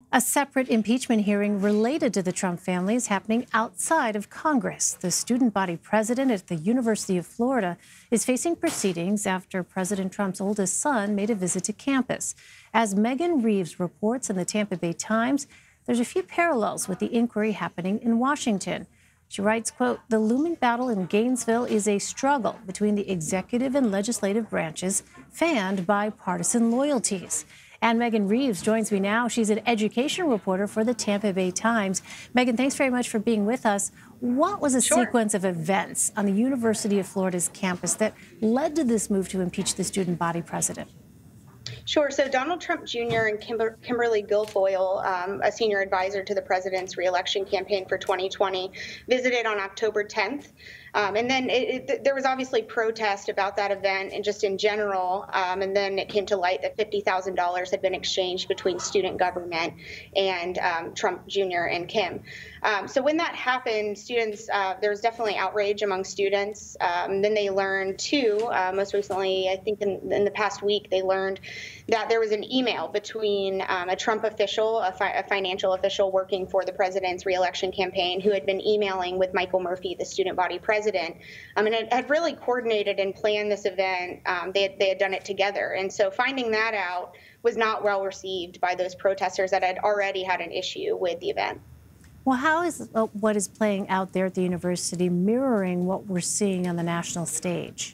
A separate impeachment hearing related to the Trump family is happening outside of Congress. The student body president at the University of Florida is facing proceedings after President Trump's oldest son made a visit to campus. As Reeves reports in the Tampa Bay Times, there's a few parallels with the inquiry happening in Washington. She writes, quote, "The looming battle in Gainesville is a struggle between the executive and legislative branches, fanned by partisan loyalties." And Reeves joins me now. She's an education reporter for the Tampa Bay Times. Megan, thanks very much for being with us. What was a sequence of events on the University of Florida's campus that led to this move to impeach the student body president? Sure. So Donald Trump Jr. and Kimberly Guilfoyle, a senior advisor to the president's reelection campaign for 2020, visited on October 10th. And then there was obviously protest about that event and just in general. And then it came to light that $50,000 had been exchanged between student government and Trump Jr. and Kim. So when that happened, students, there was definitely outrage among students. Then they learned too, most recently, I think in the past week, they learned that there was an email between a Trump official, a financial official working for the president's reelection campaign, who had been emailing with Michael Murphy, the student body president, and had really coordinated and planned this event. They had done it together. And so finding that out was not well received by those protesters that had already had an issue with the event. Well, how is what is playing out there at the university mirroring what we're seeing on the national stage?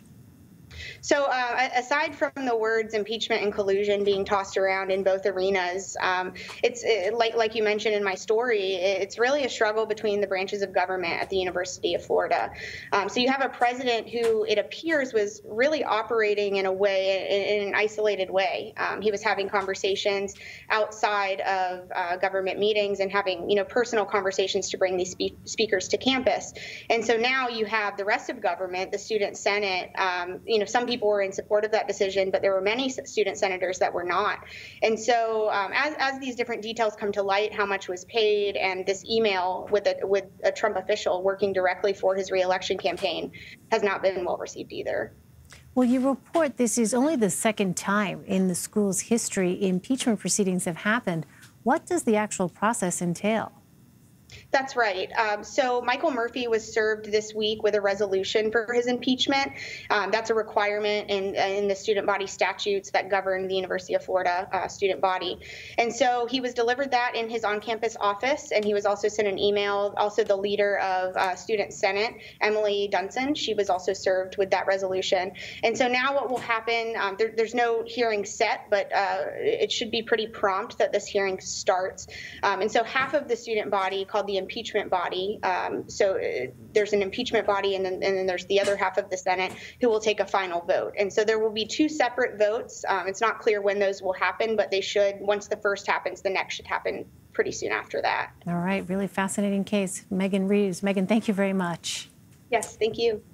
So aside from the words impeachment and collusion being tossed around in both arenas, it's like you mentioned in my story, it's really a struggle between the branches of government at the University of Florida. So you have a president who, it appears, was really operating in a way, in an isolated way. He was having conversations outside of government meetings and having, personal conversations to bring these speakers to campus. And so now you have the rest of government, the student senate, some people were in support of that decision, but there were many student senators that were not. And so as these different details come to light, how much was paid, and this email with a Trump official working directly for his reelection campaign has not been well received either. Well, you report this is only the second time in the school's history impeachment proceedings have happened. What does the actual process entail? That's right. So Michael Murphy was served this week with a resolution for his impeachment. That's a requirement in the student body statutes that govern the University of Florida student body. And so he was delivered that in his on-campus office, and he was also sent an email. Also, the leader of Student Senate, Emily Dunson, she was also served with that resolution. And so now what will happen, there's no hearing set, but it should be pretty prompt that this hearing starts. And so half of the student body, called the impeachment body. There's an impeachment body, and then there's the other half of the Senate who will take a final vote. And so there will be two separate votes. It's not clear when those will happen, but they should. Once the first happens, the next should happen pretty soon after that. All right. Really fascinating case. Reeves. Megan, thank you very much. Yes, thank you.